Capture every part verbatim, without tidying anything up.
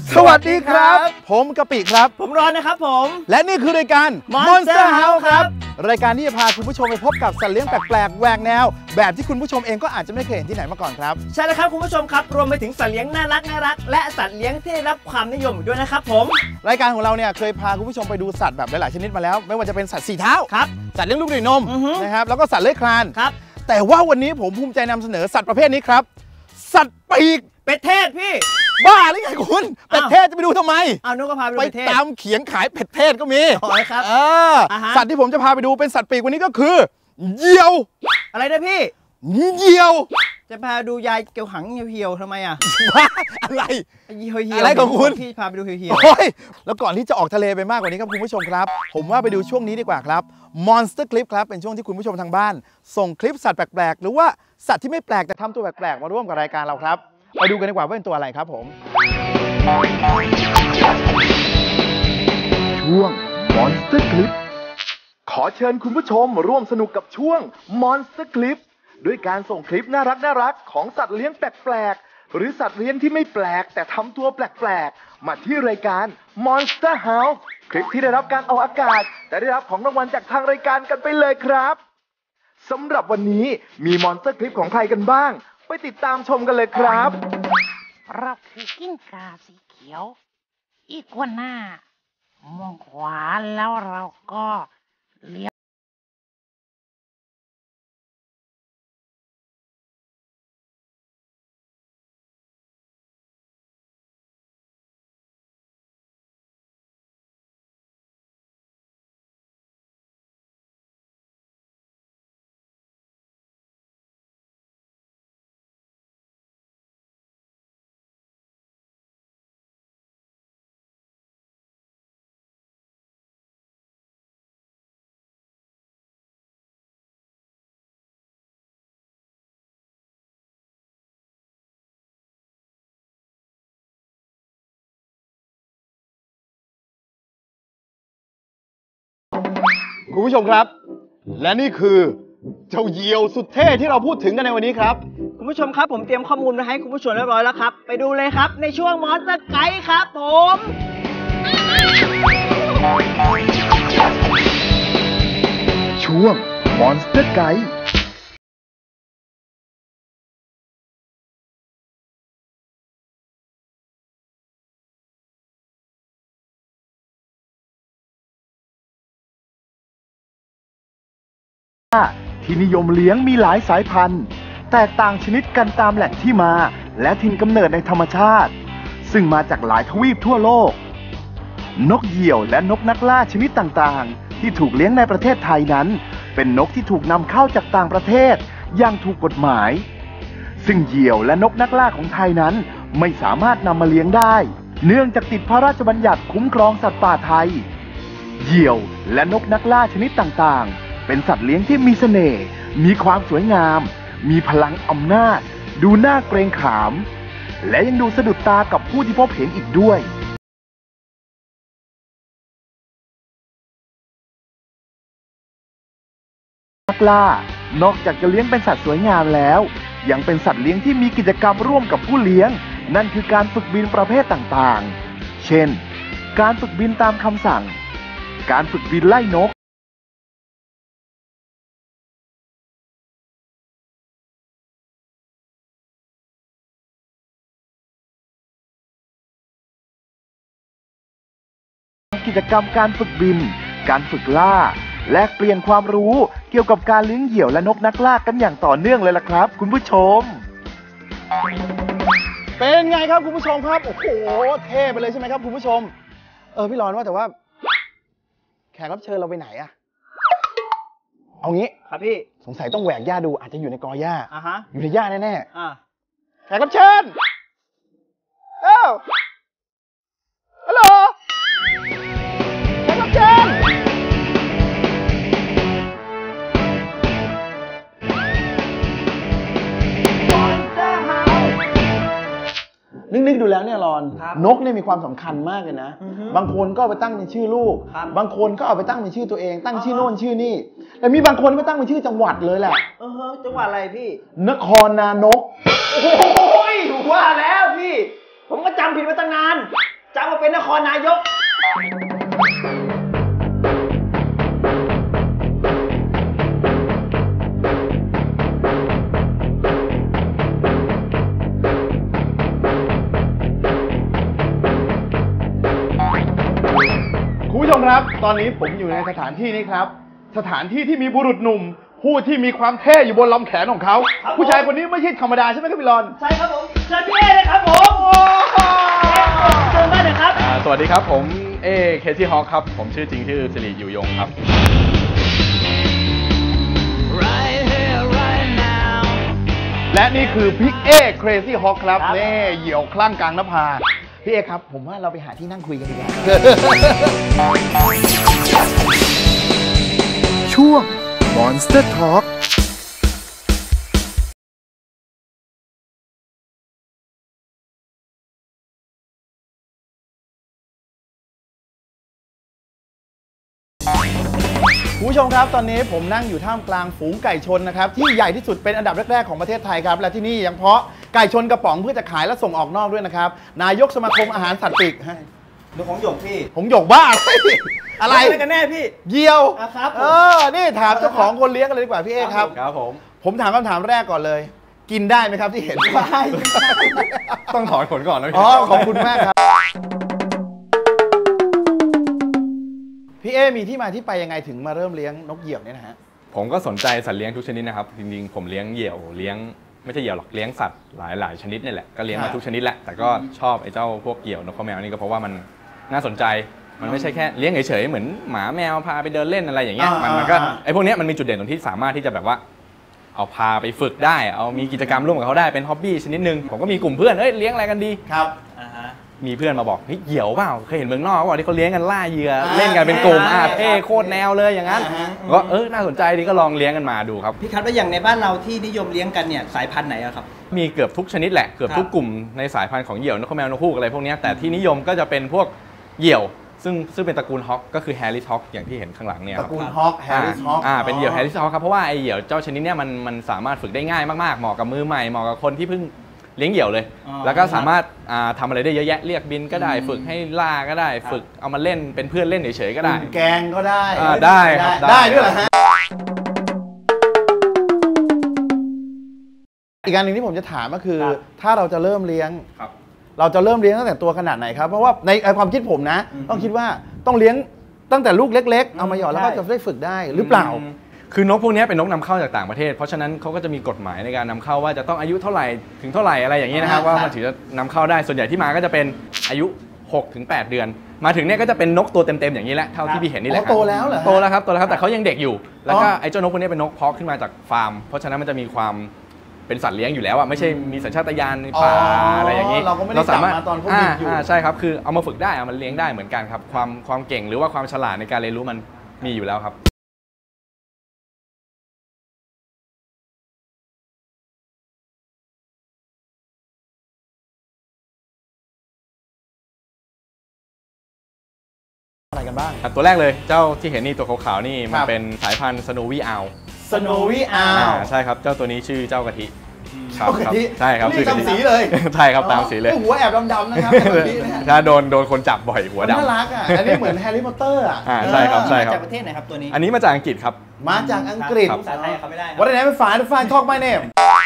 สวัสดีครับผมกะปิครับผมรอนนะครับผมและนี่คือรายการ Monster House ครับรายการที่จะพาคุณผู้ชมไปพบกับสัตว์เลี้ยงแปลกๆแหวกแนวแบบที่คุณผู้ชมเองก็อาจจะไม่เคยเห็นที่ไหนมาก่อนครับใช่แล้วครับคุณผู้ชมครับรวมไปถึงสัตว์เลี้ยงน่ารักน่ารักและสัตว์เลี้ยงที่ได้รับความนิยมด้วยนะครับผมรายการของเราเนี่ยเคยพาคุณผู้ชมไปดูสัตว์แบบหลายๆชนิดมาแล้วไม่ว่าจะเป็นสัตว์สี่เท้าครับสัตว์เลี้ยงลูกด้วยนมนะครับแล้วก็สัตว์เลื้อยคลานครับแต่ว่าวันนี้ผมภูมิใจนำเสนอสัตว์ประเภทนี้ครับสัตว์ปีกเป็ดเทศพี่บ้าหรือไงคุณเป็ดเทศจะไปดูทำไมเอานุก็พาไปดูไปตามเขียงขายเป็ดเทศก็มีอ๋อครับสัตว์ที่ผมจะพาไปดูเป็นสัตว์ปีกวันนี้ก็คือเหยี่ยวอะไรนะพี่เหยี่ยวจะพาดูยายเกี่ยวหังเหี่ยวๆทำไมอ่ะอะไรเหี่ยวๆอะไรของคุณพี่พาไปดูเหี่ยวๆแล้วก่อนที่จะออกทะเลไปมากกว่านี้ครับคุณผู้ชมครับผมว่าไปดูช่วงนี้ดีกว่าครับ Monster Clip ครับเป็นช่วงที่คุณผู้ชมทางบ้านส่งคลิปสัตว์แปลกๆหรือว่าสัตว์ที่ไม่แปลกแต่ทำตัวแปลกๆมาร่วมกับรายการเราครับไปดูกันดีกว่าว่าเป็นตัวอะไรครับผมช่วง Monster Clip ขอเชิญคุณผู้ชมร่วมสนุกกับช่วง Monster Clip ด้วยการส่งคลิปน่ารักน่ารักของสัตว์เลี้ยงแปลกๆหรือสัตว์เลี้ยงที่ไม่แปลกแต่ทำตัวแปลกๆมาที่รายการ Monster House คลิปที่ได้รับการออกอากาศแต่ได้รับของรางวัลจากทางรายการกันไปเลยครับสำหรับวันนี้มี Monster Clip ของใครกันบ้างไปติดตามชมกันเลยครับเราคือกิ้งก่าสีเขียวอีกัวน่ามองขวาแล้วเราก็เลี้ยวคุณผู้ชมครับและนี่คือเจ้าเหยี่ยวสุดเท่ที่เราพูดถึงกันในวันนี้ครับคุณผู้ชมครับผมเตรียมข้อมูลมาให้คุณผู้ชมเรียบร้อยแล้วครับไปดูเลยครับในช่วง Monster Guide ครับผมช่วง Monster Guideที่นิยมเลี้ยงมีหลายสายพันธุ์แตกต่างชนิดกันตามแหล่งที่มาและถิ่นกำเนิดในธรรมชาติซึ่งมาจากหลายทวีปทั่วโลกนกเหยี่ยวและนกนักล่าชนิดต่างๆที่ถูกเลี้ยงในประเทศไทยนั้นเป็นนกที่ถูกนำเข้าจากต่างประเทศอย่างถูกกฎหมายซึ่งเหยี่ยวและนกนักล่าของไทยนั้นไม่สามารถนำมาเลี้ยงได้เนื่องจากติดพระราชบัญญัติคุ้มครองสัตว์ป่าไทยเหยี่ยวและนกนักล่าชนิดต่างๆเป็นสัตว์เลี้ยงที่มีเสน่ห์มีความสวยงามมีพลังอำนาจดูน่าเกรงขามและยังดูสะดุดตากับผู้ที่พบเห็นอีกด้วยนักล่านอกจากจะเลี้ยงเป็นสัตว์สวยงามแล้วยังเป็นสัตว์เลี้ยงที่มีกิจกรรมร่วมกับผู้เลี้ยงนั่นคือการฝึกบินประเภทต่างๆเช่นการฝึกบินตามคำสั่งการฝึกบินไล่นกกิจกรรมการฝึกบินการฝึกล่าแลกเปลี่ยนความรู้เกี่ยวกับการเลี้ยงเหยี่ยวและนกนักล่ากันอย่างต่อเนื่องเลยล่ะครับคุณผู้ชมเป็นไงครับคุณผู้ชมครับโอ้โหเท่ไปเลยใช่ไหมครับคุณผู้ชมเออพี่รอนว่าแต่ว่าแขกรับเชิญเราไปไหนอะเอางี้ครับพี่สงสัยต้องแหวกหญ้าดูอาจจะอยู่ในกอหญ้าอ่าฮะอยู่ในหญ้าแน่ๆอ่าแขกรับเชิญเอ้าฮัลโหลแขกรับเชิญนึกๆดูแล้วเนี่ยรอนนกเนี่ยมีความสำคัญมากเลยนะบางคนก็เอาไปตั้งเป็นชื่อลูกบางคนก็เอาไปตั้งเป็นชื่อตัวเองตั้งชื่อโน่นชื่อนี่แต่มีบางคนก็ตั้งเป็นชื่อจังหวัดเลยแหละเออจังหวัดอะไรพี่นครนายกโอ้ยว่าแล้วพี่ผมก็จำผิดมาตั้งนานจะมาเป็นนครนายกคุณผู้ชมครับตอนนี้ผมอยู่ในสถานที่นี้ครับสถานที่ที่มีบุรุษหนุ่มผู้ที่มีความเท่อยู่บนลำแขนของเขาผู้ชายคนนี้ไม่ใช่ธรรมดาใช่ไหมครับพี่รอนใช่ครับผมเชิญพี่เอเลยครับผมเชิญได้เลยครับสวัสดีครับผมเอเคซี่ฮอคครับผมชื่อจริงชื่อสิริอยู่ยงครับและนี่คือพี่เอ Crazy Hawk ครับเน่เหยี่ยวคลั่งกลางนภาพี่เอครับผมว่าเราไปหาที่นั่งคุยกันดีกว่าช่วง Monster Talkคุณผู้ชมครับตอนนี้ผมนั่งอยู่ท่ามกลางฝูงไก่ชนนะครับที่ใหญ่ที่สุดเป็นอันดับแรกๆของประเทศไทยครับและที่นี่ยังเพาะไก่ชนกระป๋องเพื่อจะขายและส่งออกนอกด้วยนะครับนายกสมาคมอาหารสัตว์ปีกฮะดูของหยกพี่ผมหยกบ้าอะไรอะไรกันแน่พี่เยี่ยวครับเออนี่ถามเจ้าของคนเลี้ยงกันเลยดีกว่าพี่เอครับครับผมผมถามคำถามแรกก่อนเลยกินได้ไหมครับที่เห็นได้ต้องถอนขนก่อนนะพี่อ๋อขอบคุณมากครับพี่เอมีที่มาที่ไปยังไงถึงมาเริ่มเลี้ยงนกเหยี่ยวเนี่ยนะฮะผมก็สนใจสัตว์เลี้ยงทุกชนิดนะครับจริงๆผมเลี้ยงเหยี่ยวเลี้ยงไม่ใช่เหยี่ยวหรอกเลี้ยงสัตว์หลายๆชนิดนี่แหละก็เลี้ยงมาทุกชนิดแหละแต่ก็ชอบไอ้เจ้าพวกเหยี่ยวนกข้าวแมวนี่ก็เพราะว่ามันน่าสนใจมันไม่ใช่แค่เลี้ยงเฉยๆเหมือนหมาแมวพาไปเดินเล่นอะไรอย่างเงี้ยมันมันก็ไอ้พวกนี้มันมีจุดเด่นตรงที่สามารถที่จะแบบว่าเอาพาไปฝึกได้เอามีกิจกรรมร่วมกับเขาได้เป็นฮ็อบบี้ชนิดนึงผมก็มีกลุ่มเพื่อนเฮ้ยเลี้ยงอะไรกันดีครับมีเพื่อนมาบอกเฮ้ยเหยี่ยวเปล่าเคยเห็นเมืองนอกว่าที่เขาเลี้ยงกันล่าเหยื่อเล่นกันเป็นกลุ่มอาเท่โคตรแนวเลยอย่างนั้นก็เออน่าสนใจดีก็ลองเลี้ยงกันมาดูครับพี่คัทว่าอย่างในบ้านเราที่นิยมเลี้ยงกันเนี่ยสายพันธุ์ไหนครับมีเกือบทุกชนิดแหละเกือบทุกกลุ่มในสายพันธุ์ของเหยี่ยวนกข้าวแมวนกฮูกอะไรพวกนี้แต่ที่นิยมก็จะเป็นพวกเหยี่ยวซึ่งซึ่งเป็นตระกูลฮอคก็คือแฮร์ริสฮอคอย่างที่เห็นข้างหลังเนี่ยตระกูลฮอคแฮร์ริสฮอคอ่าเป็นเหยี่ยวแฮร์ริสฮอคครับเพราะว่าไอเหยี่ยวเจ้าชนิดนี้มันมันสามารถฝึกได้ง่ายมากๆเหมาะกับมือใหม่เหมาะกับคนที่เพิ่งเลี้ยงเหยี่ยวเลยแล้วก็สามารถทำอะไรได้เยอะแยะเรียกบินก็ได้ฝึกให้ล่าก็ได้ฝึกเอามาเล่นเป็นเพื่อนเล่นเฉยๆก็ได้แกงก็ได้ได้ครับได้ด้วยเหรอฮะอีกการหนึ่งที่ผมจะถามก็คือถ้าเราจะเริ่มเลี้ยงเราจะเริ่มเลี้ยงตั้งแต่ตัวขนาดไหนครับเพราะว่าในความคิดผมนะต้องคิดว่าต้องเลี้ยงตั้งแต่ลูกเล็กๆเอามาหยอดแล้วก็จะได้ฝึกได้หรือเปล่าคือนกพวกนี้เป็นนกนำเข้าจากต่างประเทศเพราะฉะนั้นเขาก็จะมีกฎหมายในการนำเข้าว่าจะต้องอายุเท่าไหร่ถึงเท่าไหร่อะไรอย่างนี้นะครับว่ามันถึงจะนำเข้าได้ส่วนใหญ่ที่มาก็จะเป็นอายุ หกถึงแปด เดือนมาถึงเนี่ยก็จะเป็นนกตัวเต็มๆอย่างนี้แหละเท่าที่พี่เห็นนี่แหละโตแล้วเหรอโตแล้วครับโตแล้วครับแต่เขายังเด็กอยู่แล้วก็ไอ้เจ้านกพวกนี้เป็นนกเพาะขึ้นมาจากฟาร์มเพราะฉะนั้นมันจะมีความเป็นสัตว์เลี้ยงอยู่แล้วอ่ะไม่ใช่มีสัญชาตญาณในป่าอะไรอย่างนี้เราสามารถตอนพวกนี้อยู่ใช่ครับคือเอามาฝึกได้เอามาเลี้ยงได้เหมือนกันครับความความเก่งหรือว่าความฉลาดในการเรียนรู้มันมีอยู่แล้วครับอะไรกันบ้างตัวแรกเลยเจ้าที่เห็นนี่ตัวขาวๆนี่มันเป็นสายพันธุ์ Snowy Owl Snowy Owl ใช่ครับเจ้าตัวนี้ชื่อเจ้ากะทิเจ้ากะทิใช่ครับชื่อกะทิสีเลยใช่ครับตามสีเลยหัวแอบดำๆนะครับถ้าโดนโดนคนจับบ่อยหัวดำน่ารักอ่ะอันนี้เหมือนแฮร์รี่พอตเตอร์อ่ะใช่ครับใช่ครับจากประเทศไหนครับตัวนี้อันนี้มาจากอังกฤษครับมาจากอังกฤษภาษาไทยเขาไม่ได้วันไหนไปฝ่ายฝ่ายทอกไม่เนม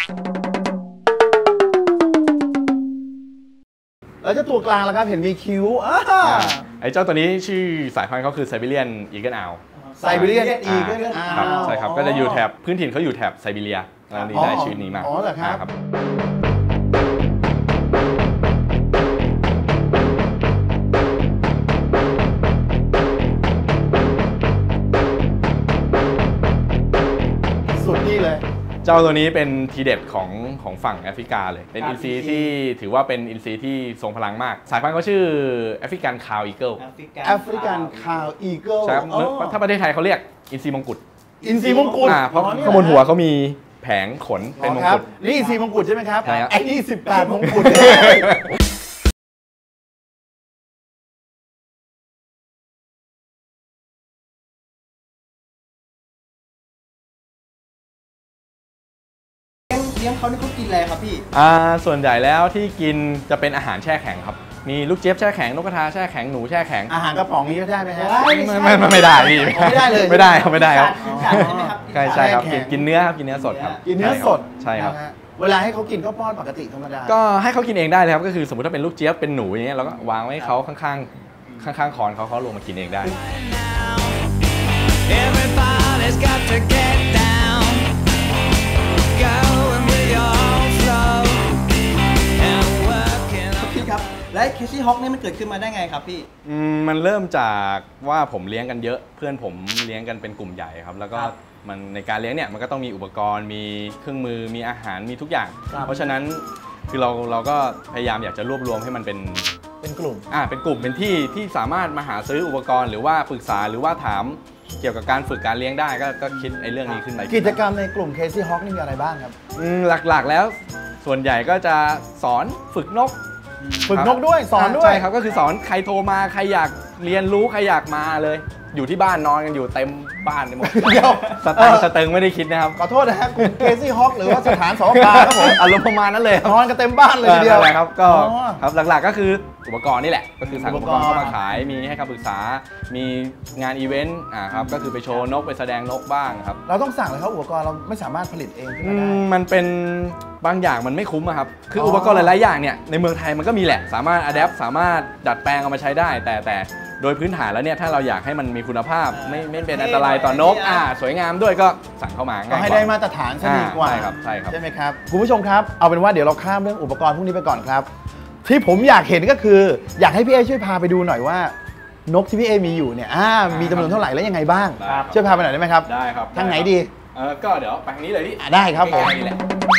แล้วเจ้าตัวกลางล่ะครับเห็นมีคิ้วไอ้เจ้าตัวนี้ชื่อสายพันธุ์เขาคือไซบีเรียนอีเกิลอาวไซบีเรียนอีเกิลอาวใช่ครับก็จะอยู่แถบพื้นถิ่นเขาอยู่แถบไซบีเรียแล้วนี่ได้ชื่อนี้มาอ๋อเหรอครับสุดที่เลยเจ้าตัวนี้เป็นทีเด็ดของของฝั่งแอฟริกาเลยเป็นอินทรีที่ถือว่าเป็นอินทรีที่ทรงพลังมากสายพันธุ์เขาชื่อแอฟริกันคาวอีเกิลแอฟริกันคาวอีเกิลถ้าประเทศไทยเขาเรียกอินทรีมงกุฎอินทรีมงกุฎเพราะข้างบนหัวเขามีแผงขนเป็นมงกุฎนี่อินทรีมงกุฎใช่ไหมครับใช่ครับไอ้นี่สิบแปดมงกุฎเลี้ยงเขานี่เขากินอะไรครับพี่อ่าส่วนใหญ่แล้วที่กินจะเป็นอาหารแช่แข็งครับมีลูกเจี๊ยบแช่แข็งนกกระทาแช่แข็งหนูแช่แข็งอาหารกระป๋องนี้ก็ได้ไหมฮะไม่ไม่ไม่ไม่ได้พี่ไม่ได้เลยไม่ได้ครับไม่ได้ครับใช่ไหมครับใช่ใช่ครับแช่กินแข็งกินเนื้อครับกินเนื้อสดครับกินเนื้อสดใช่ครับนะฮะเวลาให้เขากินข้าวป้อนปกติธรรมดาก็ให้เขากินเองได้เลยครับก็คือสมมติถ้าเป็นลูกเจี๊ยบเป็นหนูอย่างเงี้ยเราก็วางไว้ให้เขาข้างๆข้างๆคอนเขาเขาลงมากินเองได้ Everybody's got to get down, going with your flow, and working on พี่ครับ และเคซี่ฮอคนี่มันเกิดขึ้นมาได้ไงครับพี่อืมมันเริ่มจากว่าผมเลี้ยงกันเยอะเพื่อนผมเลี้ยงกันเป็นกลุ่มใหญ่ครับแล้วก็ครับมันในการเลี้ยงเนี่ยมันก็ต้องมีอุปกรณ์มีเครื่องมือมีอาหารมีทุกอย่างครับเพราะฉะนั้นคือเราเราก็พยายามอยากจะรวบรวมให้มันเป็นเป็นกลุ่มอ่าเป็นกลุ่มเป็นที่ที่สามารถมาหาซื้ออุปกรณ์หรือว่าปรึกษาหรือว่าถามเกี่ยวกับการฝึกการเลี้ยงได้ก็ก็คิดไอ้เรื่องนี้ขึ้นมากิจกรรมในกลุ่ม Crazy Hawk นี่มีอะไรบ้างครับอืมหลักๆแล้วส่วนใหญ่ก็จะสอนฝึกนกฝึกนกด้วยสอนด้วยใช่ครับก็คือสอนใครโทรมาใครอยากเรียนรู้ใครอยากมาเลย อยู่ที่บ้านนอนกันอยู่เต็มบ้านไปหมดเดี๋ยวสตังค์สเติงไม่ได้คิดนะครับขอโทษนะฮะกลุ่ม Crazy Hawk หรือว่าสถานสกครับผมอารมณ์ประมาณนั้นเลยครับนอนกันเต็มบ้านเลยทีเดียวนั่นแหละครับก็อ๋อครับหลักๆก็คืออุปกรณ์นี่แหละก็คือสั่งอุอุปปกกรรณ์ณ์เข้ามาขาย มีให้คำปรึกษา มีงานอีเวนต์อ่าครับก็คือไปโชว์นกไปแสดงนกบ้างครับเราต้องสั่งเลยครับอุปกรณ์เราไม่สามารถผลิตเองขึ้นอืมาได้มมันเป็นบางอย่างมันไม่คุ้มอะครับ คือออุปกรณ์หลายๆอย่างเนี่ยในเมืองไทยมันก็มีแหละ สามารถอัดแอปสามารถดัดแปลงเอามาใช้ได้ แต่แต่โดยพื้นฐานแล้วเนี่ยถ้าเราอยากให้มันมีคุณภาพ ไม่ไม่เป็นอันตรายต่อนกอ่าสวยงามด้วยก็สั่งเข้ามาก็ง่ายกให้ว่าได้มาตรฐานซะดีกว่าอ่าใช่ครับใช่ครับใช่ไหมครับคุณผู้ชมครับเอาเป็นว่าเดี๋ยวเราข้ามเรื่องอุปกรณ์พวกนี้ไปก่อนครับ ที่ผมอยากเห็นก็คือ อยากให้พี่เอช่วยพาไปดูหน่อยว่า นกที่พี่เอมีอยู่เนี่ยอ่ามีจำนวนเท่าไหร่และยังไงบ้างได้ครับช่วยพาไปหน่อยได้ไหมครับได้ครับทางไหนดีเออก็เดี๋ยวไปทางนี้เลยพี่อ่ะได้ครับผมใกล้ๆนี่แหละ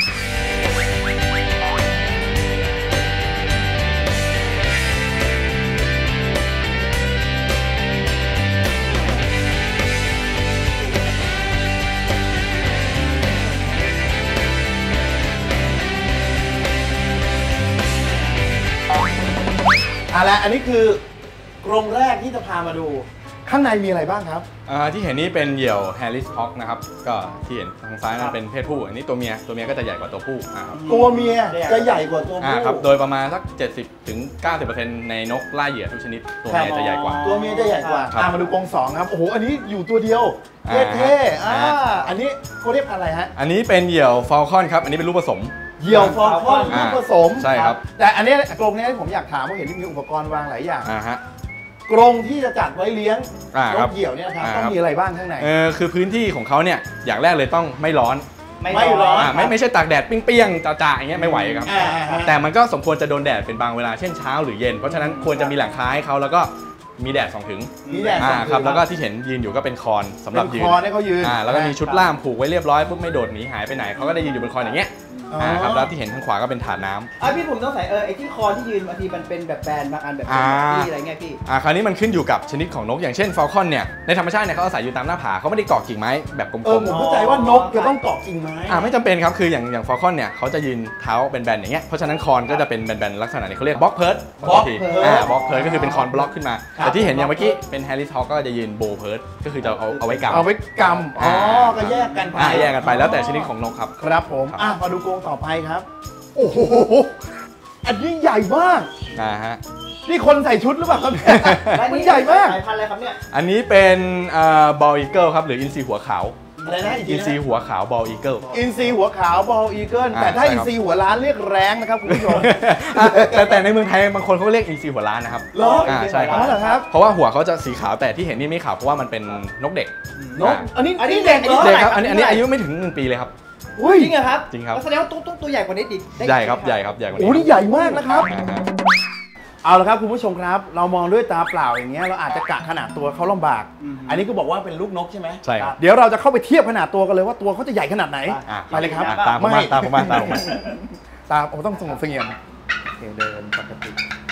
อ่ะแล้วอันนี้คือกรงแรกที่จะพามาดู ข้างในมีอะไรบ้างครับอ่าที่เห็นนี่เป็นเหยี่ยว Harris Hawk นะครับก็ที่เห็นทางซ้ายนั่นเป็นเพศผู้อันนี้ตัวเมียตัวเมียก็จะใหญ่กว่าตัวผู้อ่าครับตัวเมียจะใหญ่กว่าตัวอ่าผู้ครับโดยประมาณสัก เจ็ดสิบถึงเก้าสิบเปอร์เซ็นต์ ในนกล่าเหยื่อทุกชนิดตัวเมียจะใหญ่กว่าตัวเมียจะใหญ่กว่าครับอ่ะมาดูกรงสองครับโอ้โหอันนี้อยู่ตัวเดียวอ่าเท่ๆอ่าอ่าอันนี้เขาเรียกอะไรฮะอันนี้เป็นเหยี่ยว Falcon ครับอันนี้เป็นลูกผสมเหยี่ยวฟอลคอนอ่าผสมใช่ครับแต่อันเนี้ยกรงเนี้ยผมอยากถามว่าเห็นที่มีอุปกรณ์วางหลายอย่างอ่าฮะกรงที่จะจัดไว้เลี้ยงอ่าน ครักบเหยี่ยวเนี่ยนะครับอ่าต้องครับมีอะไรบ้างข้างในเออคือพื้นที่ของเขาเนี่ยอย่างแรกเลยต้องไม่ร้อนไม่ร้อนอ่าไม่ไม่ใช่ตากแดดเปรี้ยงๆจ่าๆอย่างเงี้ยไม่ไหวครับอ่าอ่าอ่าแต่มันก็สมควรจะโดนแดดเป็นบางเวลาเช่นเช้าหรือเย็น เพราะฉะนั้นควรจะมีหลังคาให้เขาแล้วก็มีแดดส่องถึงมีแดดอ่าส่องถึงครับแล้วก็ที่เห็นยืนอยู่ก็เป็นคอนสำหรับเป็นยืคน อนให้เขายืนอ่าแล้วก็มีชุดล่ามผูกไว้เรียบร้อยปุ๊บไม่โดดหนีหายไปไหนเขาก็ได้ยืนอยู่บนคอนอย่างเงี้ยอ๋ออ่อ่าครับแล้วที่เห็นข้างขวาก็เป็นถาดน้ำอ่ะพี่ผมต้องใส่เออไอ้ที่คอที่ยืนบางทีมันเป็นแบบแบนบางอันแบบเป็นอ่าแบบที่อะไรเงี้ยพี่อ่าคราวนี้มันขึ้นอยู่กับชนิดของนกอย่างเช่นฟ a ลคอนเนี่ยในธรรมชาติเนี่ยเขาอาศัยอยู่ตามหน้าผาเขาไม่ได้เกาะกิ่งไม้แบบกลเออมผมเข้าใจว่านกจะต้องเกาะกิ่งไม้ๆอ่าไม่จำเป็นครับคืออย่างอย่างฟ a ลคอนเนี่ยเขาจะยืนเท้าเป็นแบนๆอย่างเงี้ยเพราะฉะนั้นคอนก็จะเป็นแบนๆลักษณะนี้เขาเรียกบล็อกเพิร์ด block อ่าบล็อกเพิร์ดก็คือเป็นคอนบล็อกขึ้นมาครับแต่ที่เห็นอย่างเมื่อกี้เป็นแฮร์ริสฮอคก็จะยืนโบเพิร์ดก็คือจะเอาเอาไว้กำเอาไว้กำอ๋อก็แยกกันไปอ่าแยกกันไปแล้วแต่ชนิดของนกครับครับผมครับอ่ะมาดูกรงต่อไปครับ โอ้โหอันนี้ใหญ่มากอ่าฮะนี่คนใส่ชุดหรือเปล่าครับเนี่ยและมันนี่ใหญ่มากสายพันธุ์อะไรครับเนี่ยอันนี้เป็นบอลอีเกิลครับหรืออินซีหัวขาวอะไรนะอีกทีอินนะซีหัวขาวบอลอีเกิลอินซีหัวขาวบอลอีเกิลอ่าแต่ถ้าใช่อิคน รับซีหัวล้านเรียกแรงนะครับคุณผู้ชมแต่แต่ในเมืองไทยบางคนเขาเรียกอินซีหัวล้านนะครับเหรออ่าใช่คอ๋รัอบ เหรอครับเพราะว่าหัวเขาจะสีขาวแต่ที่เห็นนี่ไม่ขาวเพราะว่ามันเป็นนกเด็กนกอ่าอันนี้อันนี้เด็กเหรอเด็เด็กครับอันนี้อันนี้อายุไม่ถึงหนึ่งปีเลยครับอุ้ยจริงเหรอครับจริงครับแสดงว่าต้องต้องตัวใหญ่กว่านี้อีกได้ใหญ่ครับใหญ่ครับใหญ่กว่าโอ้นี้นี่ใหญ่มากนะครับอ่าฮะเอาละครับคุณผู้ชมครับ เรามองด้วยตาเปล่าอย่างเงี้ยเราอาจจะกะขนาดตัวเขาลำบาก อันนี้ก็บอกว่าเป็นลูกนกใช่ไหมใช่ครับเดี๋ยวเราจะเข้าไปเทียบขนาดตัวกันเลยว่าตัวเขาจะใหญ่ขนาดไหนอ่ะไปเลยครับอ่ะตามผมมาตามผมมาตามผมมาตามโอ้ต้องสงบเสงี่ยมโอเคเดินปกติ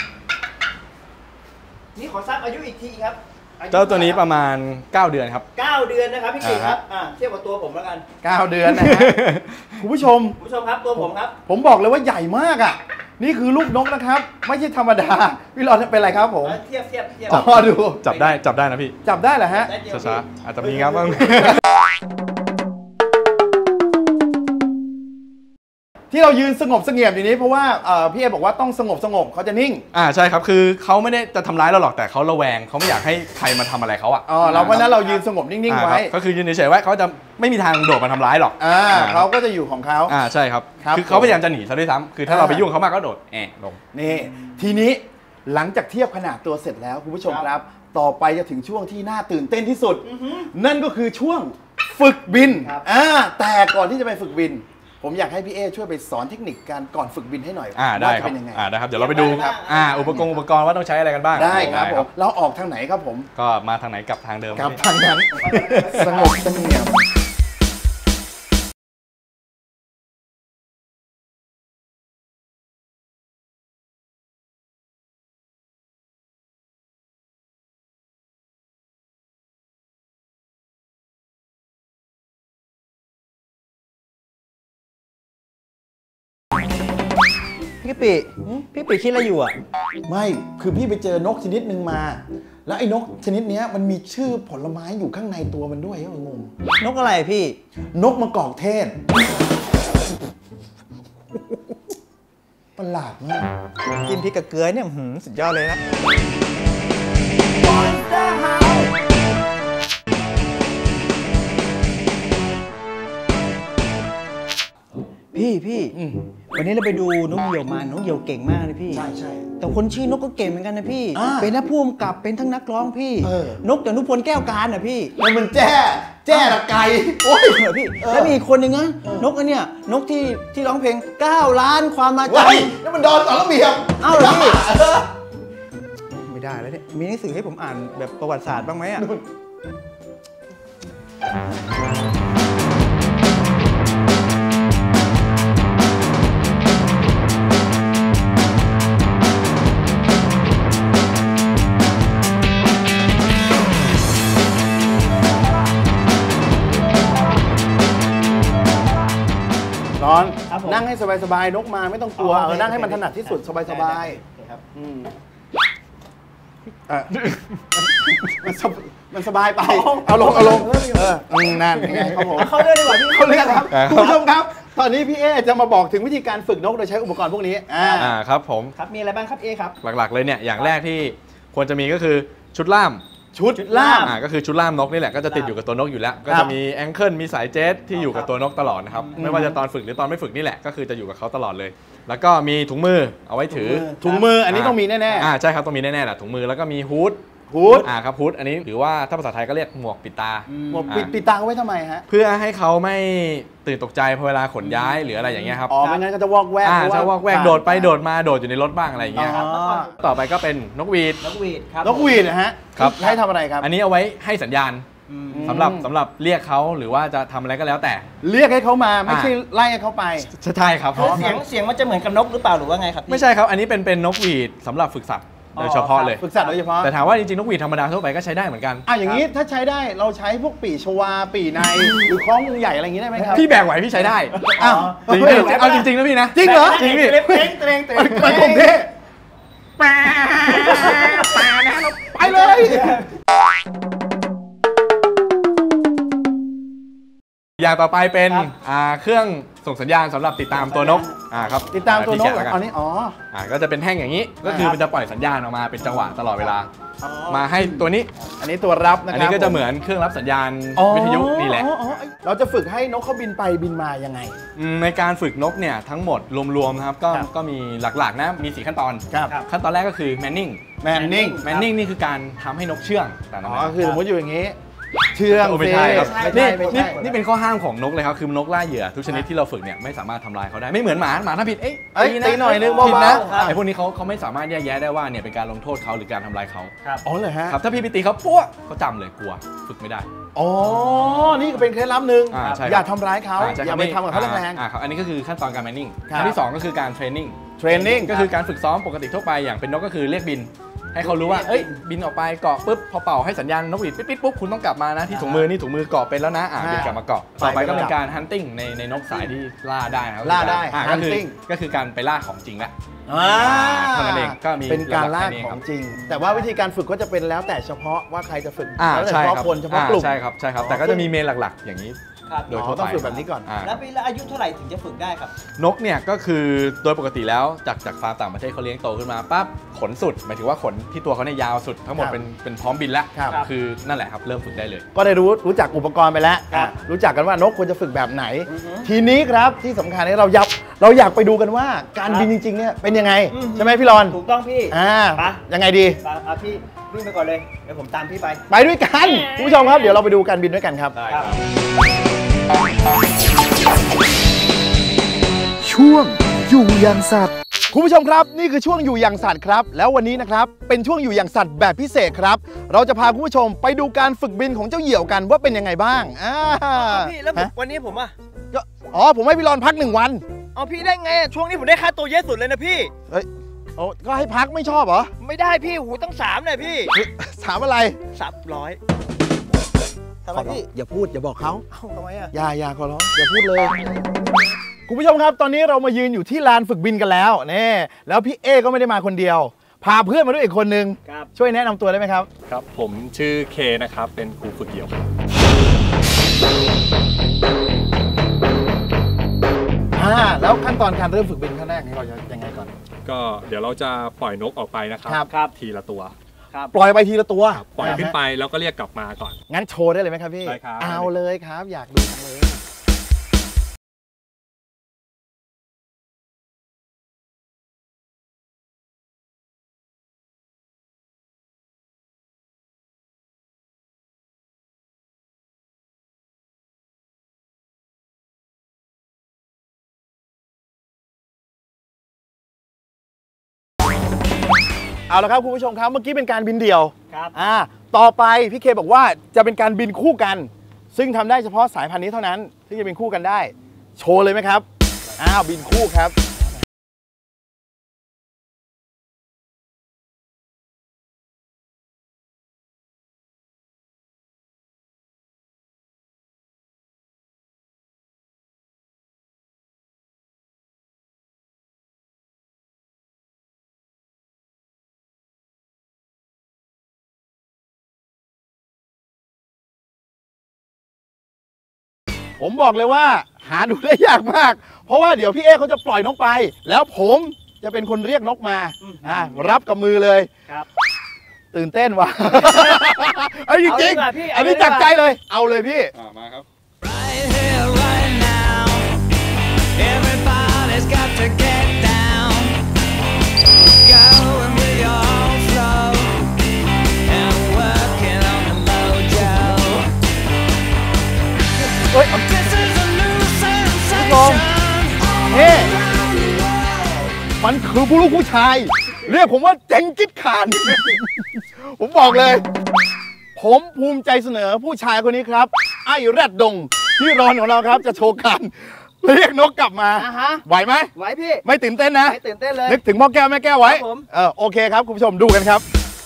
นี่ขอทราบอายุอีกทีครับอยุเจ้าตัวนี้ประมาณเก้าเดือนครับเก้าเดือนนะครับพี่เก่งครับอ่าฮะอ่าเทียบกับตัวผมแล้วกันเก้าเดือนนะฮะ คุณผู้ชมคุณผู้ชมครับตัวผมครับผมบอกเลยว่าใหญ่มากอ่ะ นี่คือลูกนกนะครับ ไม่ใช่ธรรมดา พี่รอนเป็นไรครับผมเทียบเทียบเทียบอ๋อดูจับได้จับได้นะพี่จับได้เหรอฮะได้เดียวช้าๆอาจจะมีงับบ้างที่เรายืนสงบเสงี่ยมอยู่นี้เพราะว่าเอ่อพี่เอบอกว่าต้องสงบสงบเขาจะนิ่งอ่าใช่ครับคือเขาไม่ได้จะทำร้ายเราหรอกแต่เขาระแวงเขาไม่อยากให้ใครมาทำอะไรเขาอ่ะอ๋อเราเพราะฉะนั้นเรายืนสงบนิ่งๆอ่าไว้ครับก็คือยืนเฉยๆไว้เขาจะไม่มีทางโดดมาทำร้ายหรอกอ่าอ่าเขาก็จะอยู่ของเขาอ่าใช่ครับครับคือเขาพยายามจะหนีซะด้วยซ้ำคือถ้าเราไปยุ่งเขามากก็โดดแอะลงนี่ทีนี้หลังจากเทียบขนาดตัวเสร็จแล้วคุณผู้ชมครับ ต่อไปจะถึงช่วงที่น่าตื่นเต้นที่สุด นั่นก็คือช่วงฝึกบินอ่าแต่ก่อนที่จะไปฝึกบิน ผมอยากให้พี่เอช่วยไปสอนเทคนิคการก่อนฝึกบินให้หน่อยอ่าได้ว่าจะครับเป็นยังไงอ่าได้ครับเดี๋ยวเราไปดูครับอ่าอุปกรณ์อุปกรณ์ว่าต้องใช้อะไรกันบ้างได้ครับผมเราออกทางไหนครับผมก็มาทางไหนกลับทางเดิมกลับพี่ทางนั้น สงบเสงี่ยมพี่ปิพี่ปิคิดอะไรอยู่อ่ะไม่คือพี่ไปเจอนกชนิดหนึ่งมา แล้วไอ้นกชนิดเนี้ยมันมีชื่อผลไม้อยู่ข้างในตัวมันด้วยงงนกอะไรพี่นกมะกอกเทศ ประหลาดมากกินพริกกับเกลือเนี่ยหืมสุดยอดเลยนะ พี่พี่วันนี้เราไปดูนกเหยี่ยวมานกเหยี่ยวเก่งมากเลยพี่ใช่ใช่แต่คนชื่อนกก็เก่งเหมือนกันนะพี่อ่าเป็นทั้งผู้กำกับเป็นทั้งนักร้องพี่เออนกอย่างนุพลแก้วการน่ะพี่มันมันแจ้ แจ้ละไก่โอ้ยเหรอพี่แล้วมีอีกคนหนึ่งนะนกอันเนี้ยนกที่ที่ร้องเพลงเก้าล้านความมาจเฮ้ยนี่มันดอนสอนระเบียบำเอ้าเหรอพี่ไม่ได้แล้วเนี่ยมีหนังสือให้ผมอ่านแบบประวัติศาสตร์บ้างไหมอ่ะนอนครับผมนั่งให้สบายๆนกมาไม่ต้องกลัวอ๋อโอเอเคอนั่งให้โอเคมันถนัดที่สุดสบายได้ได้ครับๆอืมอ่ะมันสบมันสบายไป เอาลงเอาลงเอออืมนั่นยังไงครับผมเข้าเรื่องดีกว่าพี่เขาเรียกครับคุณผู้ชมครับ ตอนนี้พี่เอจะมาบอกถึงวิธีการฝึกนกโดยใช้อุปกรณ์พวกนี้อ่าอ่าครับผมครับมีอะไรบ้างครับเอครับหลักๆเลยเนี่ยอย่างแรกที่ควรจะมีก็คือชุดล่ามชุดล่ามอ่าก็คือชุดล่ามนกนี่แหละก็จะติดอยู่กับตัวนกอยู่แล้ว ก็จะมีแองเกิลมีสายเจสที่อยู่กับตัวนกตลอดนะครับไม่ว่าจะตอนฝึกหรือตอนไม่ฝึกนี่แหละก็คือจะอยู่กับเขาตลอดเลย แล้วก็มีถุงมือเอาไว้ถือถุงมืออันนี้ต้องมีแน่อ่าใช่ครับต้องมีแน่ๆแหละถุงมือแล้วก็มีฮูดๆฮูดอ่าครับฮูดอันนี้หรือว่าถ้าภาษาไทยก็เรียกหมวกปิดตาหมวกปิดอ่าปิดตาเอาไว้ทำไมฮะเพื่อให้เขาไม่ตื่นตกใจพอเวลาขนย้ายหรืออะไรอย่างเงี้ยครับอ๋อไม่งั้นก็จะวอกแวกอ่าเพระถ้าวอกแวกโดดไปโดดมาโดดอยู่ในรถบ้างอะไรอย่างเงี้ยครับอ๋อต่อไปก็เป็นนกหวีดนกหวีดครับนกหวีดนะฮะครับให้ทำอะไรครับอันนี้เอาไว้ให้สัญญาณอืมสำหรับสำหรับเรียกเขาหรือว่าจะทำอะไรก็แล้วแต่เรียกให้เขามาไม่อ่าใช่ไล่ให้เขาไปใช่ครับเสียงเสียงมันจะเหมือนกับนกหรือเปล่าหรือว่าไงครับพี่ไม่ใช่ครับ อันนี้เป็นเป็นนกหวีดสำหรับฝึกสัตว์โดยเฉพาะเลยฝึกสัตว์โดยเฉพาะแต่ถามว่าจริงๆนกหวีดธรรมดาทั่วไปก็ใช้ได้เหมือนกันอ่ะอย่างนี้ถ้าใช้ได้เราใช้พวกปีชวาปีในหรือคล้องวงใหญ่อะไรอย่างนี้ได้ไหมครับพี่แบกไหวพี่ใช้ได้อ้าวจริงๆเอาจริงๆนะพี่นะจริงเหรอจริงพี่เตรงเตรงเตรงมันผมเท่ไปเลยอย่างต่อไปเป็นอ่าเครื่องส่งสัญญาณสำหรับติดตามตัวนกอ่าครับติดตามตัวนกพี่เหรอแะอันนี้อ๋ออ่าก็จะเป็นแท่งอย่างนี้ ก็คือมันจะปล่อยสัญญาณออกมาเป็นจังหวะตลอดเวลา มาให้ตัวนี้อันนี้ตัวรับนะครับอันนี้ก็จะเหมือนเครื่องรับสัญญาณอ๋อวิทยุนี่แหละอ๋ออ๋อเราจะฝึกให้นกเขาบินไปบินมายังไงอืมในการฝึกนกเนี่ยทั้งหมดรวมๆนะครับก็ครับก็มีหลักๆนะมีสี่ขั้นตอนครับขั้นตอนแรกก็คือ manning แมนนิ่ง manning นี่คือการทำให้นกเชื่องแต่อ๋นะอคือสมมติอยู่อย่างนี้ เชื่องโอ้ไม่ใช่ครับไม่นี่ใช่ไม่นี่ใช่นี่เป็นข้อห้ามของนกเลยครับคือนกล่าเหยื่อทุกชนิดที่เราฝึกเนี่ยไม่สามารถทำลายเขาได้ไม่เหมือนหมาหมาถ้าผิดเอ้ยเอ้ยตีหน่อยนึงผิดนะเบาๆไอ้พวกนี้เขาเขาไม่สามารถแยกแยะได้ว่าเนี่ยเป็นการลงโทษเขาหรือการทำลายเขาอ๋อเหรอฮะครับถ้าพี่ไปตีเขาปุ๊บเขาจำเลยกลัวฝึกไม่ได้อ๋อ นี่ก็เป็นเคล็ดลับหนึ่งอ่าใช่ครับอย่าทำร้ายเขาใช่อคย่าบไปทำกับเขาแรงอ่าครับอันนี้ก็คือขั้นตอนการ manning ครับขั้นที่สองก็คือการ training ๆเทรนนิ่งก็คือการฝึกซ้อมปกติทั่วไปอย่างเป็นนกก็คือเรียกบิน ให้เขารู้ว่าเอ้ยบินออกไปเกาะปุ๊บพอเป่าให้สัญญาณนกหวีดปิ๊ดปิ๊ดปุ๊บคุณต้องกลับมานะที่ถุงมือนี่ถุงมือเกาะเป็นแล้วนะอ่าบินกลับมาเกาะต่อไปก็เป็นการ hunting ในในนกสายที่ล่าได้นะครับล่าได้อ่าก็คือ hunting ก็คือการไปล่าของจริงละอ่าเท่านั้นเองก็มีเป็นการล่าระดับแค่นี้ขครัอบ งจริง แต่ว่าวิธีการฝึกก็จะเป็นแล้วแต่เฉพาะว่าใครจะฝึกอ่าแล้วแต่ใช่เฉคพาะรับคนเฉพาะอ่ากลุ่มใช่ครับใช่ครับแต่ก็จะมีเมนหลักๆ อย่างนี้ครับโดยอ๋อทั่วไปต้องฝึกแบบนี้ก่อนาแล้วปีละอายุเท่าไหร่ถึงจะฝึกได้ครับนกเนี่ยก็คือโดยปกติแล้วจากจากฟาร์มต่างประเทศเขาเลี้ยงโตขึ้นมาปั๊บขนสุดหมายถึงว่าขนที่ตัวเขาเนี่ยยาวสุดทั้งหมดครับเป็นเป็นพร้อมบินแล้วครับคือนั่นแหละครับเริ่มฝึกได้เลยก็ได้รู้รู้จักอุปกรณ์ไปแล้วครับอ่ะรู้จักกันว่านกควรจะฝึกแบบไหนอือฮึทีนี้ครับที่สำคัญเนี่ยเราอยากเราอยากไปดูกันว่าการบินจริงๆเนี่ยเป็นยังไงอือฮึใช่ไหมพี่รอนถูกต้องพี่อ่าไปยังไงดีไปเอาพี่วิ่งไปก่อนเลยเดี๋ยวผมตามพี่ไปไปด้วยกันคุณผู้ชมครับเดี๋ยวเราไปดูการบินด้วยกันครับได้ครับช่วงอยู่อย่างสัตว์คุณผู้ชมครับนี่คือช่วงอยู่อย่างสัตว์ครับแล้ววันนี้นะครับเป็นช่วงอยู่อย่างสัตว์แบบพิเศษครับเราจะพาคุณผู้ชมไปดูการฝึกบินของเจ้าเหยี่ยวกันว่าเป็นยังไงบ้างอ่าพี่แล้วผมฮะวันนี้ผมอ่ะก็อ๋อผมให้พี่รอนพักหนึ่งวันเอาพี่ได้ไงอะช่วงนี้ผมได้ค่าตัวเยอะสุดเลยนะพี่เอ้ยโอ้ก็ให้พักไม่ชอบเหรอไม่ได้พี่หูตั้งสามเลยพี่ถามอะไรสามร้อยทำไมพี่อย่าพูดอย่าบอกเขาเอ้าทำไมอ่ะอย่าอย่าขอร้องอย่าพูดเลยคุณผู้ชมครับตอนนี้เรามายืนอยู่ที่ลานฝึกบินกันแล้วนี่แล้วพี่เอก็ไม่ได้มาคนเดียว พาเพื่อนมาด้วยอีกคนนึงครับช่วยแนะนำตัวได้ไหมครับครับ ผมชื่อเคนะครับ เป็นครูฝึกเหยี่ยวอ่าแล้วขั้นตอนการเริ่มฝึกบินขั้นแรกนี่เราจะยังไงก่อนก็เดี๋ยวเราจะปล่อยนกออกไปนะครับครับครับทีละตัวครับปล่อยไปทีละตัวปล่อยขึ้นไปแล้วก็เรียกกลับมาก่อนงั้นโชว์ได้เลยไหมครับพี่ได้ครับเอาเลยครับ อยากดูจังเลยเอาละครับคุณผู้ชมครับเมื่อกี้เป็นการบินเดี่ยวครับอ่าต่อไปพี่เคบอกว่าจะเป็นการบินคู่กัน ซึ่งทำได้เฉพาะสายพันธุ์นี้เท่านั้นที่จะบินคู่กันได้ โชว์เลยไหมครับอ้าวบินคู่ครับผมบอกเลยว่าหาดูได้ยากมาก เพราะว่าเดี๋ยวพี่เอเขาจะปล่อยนกไป แล้วผมจะเป็นคนเรียกนกมาอ่ารับกับมือเลยครับตื่นเต้นว่ะ เอ้ยจริงเอาดีกว่าพี่ๆอันนี้เอาดีกว่าจากใจเลย เอาเลยพี่มาครับ Right here, right now. Everybody's got to get down. Going with your flow and working on the mojo. เฮ้ย This is a new ลอง sensation. เฮ้มันคือผู้ลูกผู้ชาย เรียกผมว่าเจ๋งกิ๊ดขาน ผมบอกเลย ผมภูมิใจเสนอผู้ชายคนนี้ครับ ไอ้แรดดงที่รอนของเราครับ จะโชว์การเรียกนกกลับมาอ่าฮะไหวไหมไหวพี่ไม่ตื่นเต้นนะไม่ตื่นเต้นเลยนึกถึงพ่อแก้วแม่แก้วไว้ครับผมเออโอเคครับ คุณผู้ชมดูกันครับ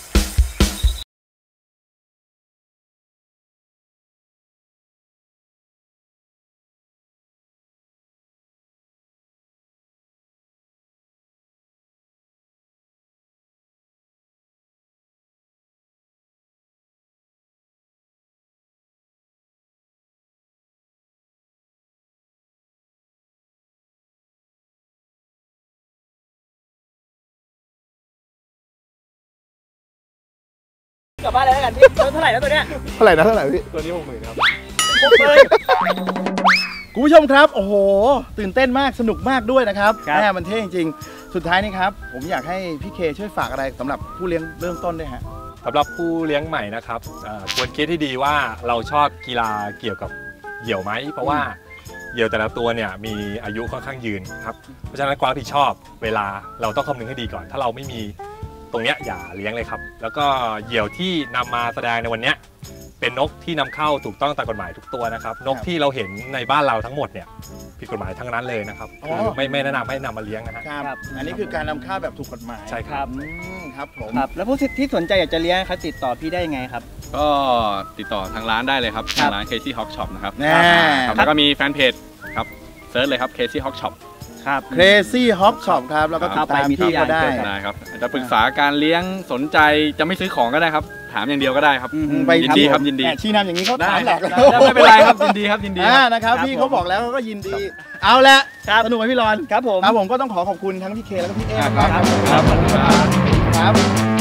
กลับบ้านเลยแล้วกันพี่เท่าไหร่แล้วตัวเนี้ยเท่าไหร่นะเท่าไหร่พี่ตัวนี้หกหมื่นครับหกหมื่นคุณผู้ชมครับ โอ้โห ตื่นเต้นมากสนุกมากด้วยนะครับครับแม่มันเท่จริงๆสุดท้ายนี้ครับ ผมอยากให้พี่เคช่วยฝากอะไรสำหรับผู้เลี้ยงเริ่มต้นด้วยฮะสำหรับผู้เลี้ยงใหม่นะครับเอ่อควรคิดให้ดีว่าเราชอบกีฬาเกี่ยวกับเหยี่ยวไหม เพราะว่าเหยี่ยวแต่ละตัวเนี่ยมีอายุค่อนข้างยืนครับ เพราะฉะนั้นความรับผิดชอบเวลาเราต้องคำนึงให้ดีก่อน ถ้าเราไม่มีตรงเนี้ยอย่าเลี้ยงเลยครับ แล้วก็เหยี่ยวที่นำมาแสดงในวันเนี้ยเป็นนกที่นำเข้าถูกต้องตามกฎหมายทุกตัวนะครับ นกที่เราเห็นในบ้านเราทั้งหมดเนี่ยผิดกฎหมายทั้งนั้นเลยนะครับอ๋อคือไม่ไม่แนะนำให้นำมาเลี้ยงนะฮะครับ อันนี้คือการนำเข้าแบบถูกกฎหมายใช่ครับอืมครับผมครับ แล้วผู้ที่สนใจอยากจะเลี้ยงครับติดต่อพี่ได้ยังไงครับก็ติดต่อทางร้านได้เลยครับครับทางร้าน Casey Hawk Shop นะครับแน่ครับแล้วก็มีแฟนเพจครับเซิร์ชเลยครับ Casey Hawk Shop ครับ Crazy Hog Shop ครับแล้วก็ติดตามพี่ก็ได้ได้ครับจะปรึกษาการเลี้ยงสนใจจะไม่ซื้อของก็ได้ครับถามอย่างเดียวก็ได้ครับไปยินดีครับยินดีแหม่ชี้นำอย่างนี้เขาถามแหลกไม่เป็นไรครับยินดีครับยินดีอ่าครับนะครับครับพี่ผมเขาบอกแล้วก็ยินดี เอาละครับสนุกไหมพี่รอนครับผมครับผมก็ต้องขอขอบคุณทั้งพี่เคแล้วก็พี่เอครับนะครับครับขอบคุณครับครับ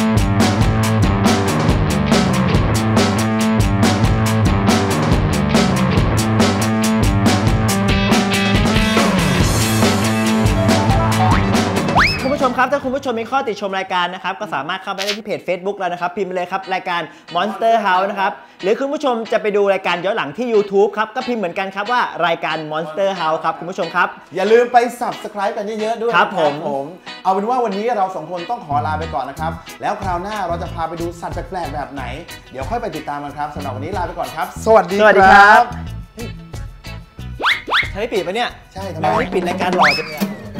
คุณผู้ชมครับถ้าคุณผู้ชมมีข้อติชมรายการนะครับก็สามารถเข้าไปได้ที่เพจ Facebook แล้วนะครับพิมพ์ไปเลยครับรายการ Monster House นะครับหรือคุณผู้ชมจะไปดูรายการย้อนหลังที่ YouTube ครับก็พิมพ์เหมือนกันครับว่ารายการ Monster House ครับคุณผู้ชมครับอย่าลืมไป Subscribe กันเยอะๆด้วยครับนะผมเอาเป็นว่าวันนี้เราสองคนต้องขอลาไปก่อนนะครับแล้วคราวหน้าเราจะพาไปดูสัตว์แปลกๆแบบไหนเดี๋ยวค่อยไปติดตามกันครับสำหรับวันนี้ลาไปก่อนครับสวัสดีสวัสดีครับใช้ปิดปะเนี่ยใช่ทำไมไม่ปิดรายการหล่อจังเลย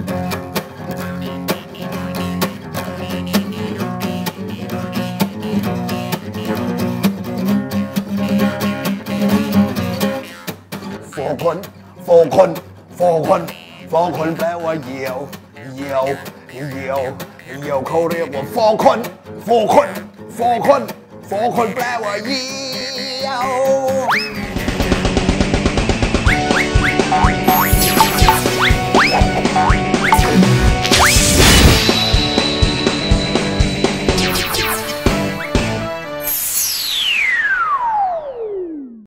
โฟคนโฟคนโฟคนโฟคนแปลว่าเหยี่ยวเหยี่ยวเหยี่ยวเหยี่ยวเขาเรียกว่าโฟคนโฟคนโฟคนโฟคนแปลว่าเหยี่ยว